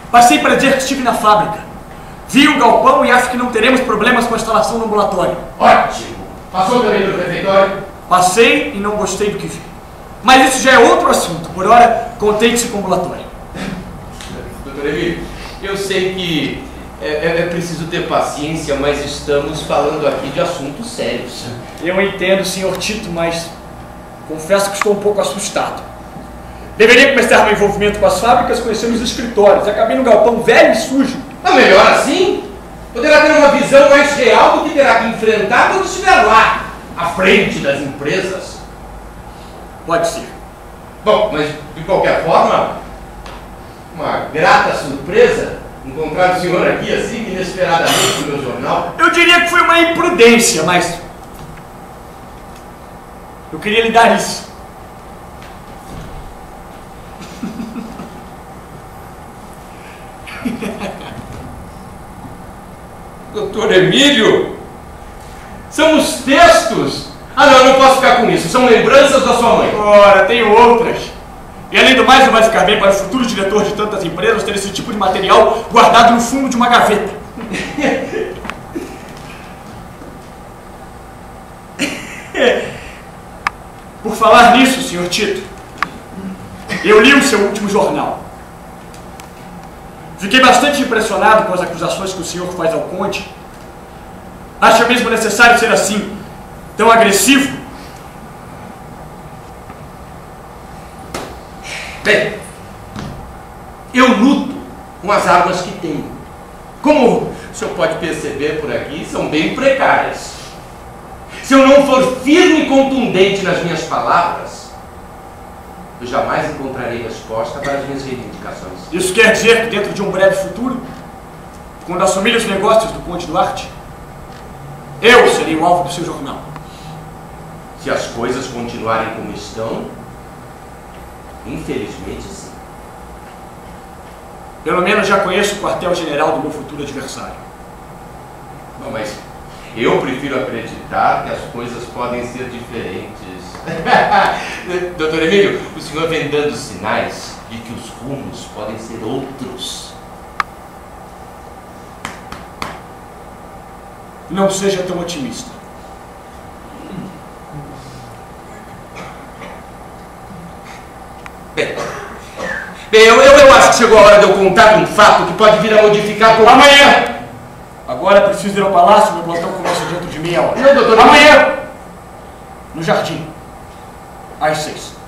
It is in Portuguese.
Passei para dizer que estive na fábrica. Vi o galpão e acho que não teremos problemas com a instalação no ambulatório. Ótimo! Passou também pelo refeitório? Passei e não gostei do que vi. Mas isso já é outro assunto. Por hora, contente-se com o ambulatório. Doutor Emílio, eu sei que é preciso ter paciência, mas estamos falando aqui de assuntos sérios. Eu entendo, Sr. Tito, mas confesso que estou um pouco assustado. Deveria começar meu envolvimento com as fábricas, conhecendo os escritórios. Acabei no galpão velho e sujo. Mas melhor assim? Poderá ter uma visão mais real do que terá que enfrentar quando estiver lá, à frente das empresas. Pode ser. Bom, mas de qualquer forma, uma grata surpresa encontrar o senhor aqui assim, inesperadamente no meu jornal. Eu diria que foi uma imprudência, mas eu queria lhe dar isso. Doutor Emílio, são os textos. Ah não, eu não posso ficar com isso, são lembranças da sua mãe. Ora, tenho outras. E além do mais, não vai ficar bem para o futuro diretor de tantas empresas ter esse tipo de material guardado no fundo de uma gaveta. Por falar nisso, Sr. Tito, eu li o seu último jornal. Fiquei bastante impressionado com as acusações que o senhor faz ao Conde. Acha mesmo necessário ser assim, tão agressivo? Bem, eu luto com as armas que tenho. Como o senhor pode perceber por aqui, são bem precárias. Se eu não for firme e contundente nas minhas palavras, eu jamais encontrarei resposta para as minhas reivindicações. Isso quer dizer que dentro de um breve futuro, quando assumir os negócios do Conde Duarte, eu serei o alvo do seu jornal. Se as coisas continuarem como estão, infelizmente sim. Pelo menos já conheço o quartel-general do meu futuro adversário. Não, mas eu prefiro acreditar que as coisas podem ser diferentes. Doutor Emílio, o senhor vem dando sinais de que os rumos podem ser outros. Não seja tão otimista. Bem, eu acho que chegou a hora de eu contar um fato que pode vir a modificar... Amanhã! Agora preciso ir ao palácio, meu plantão começa dentro de meia hora. Não, doutor. Amanhã! No jardim. Às 6.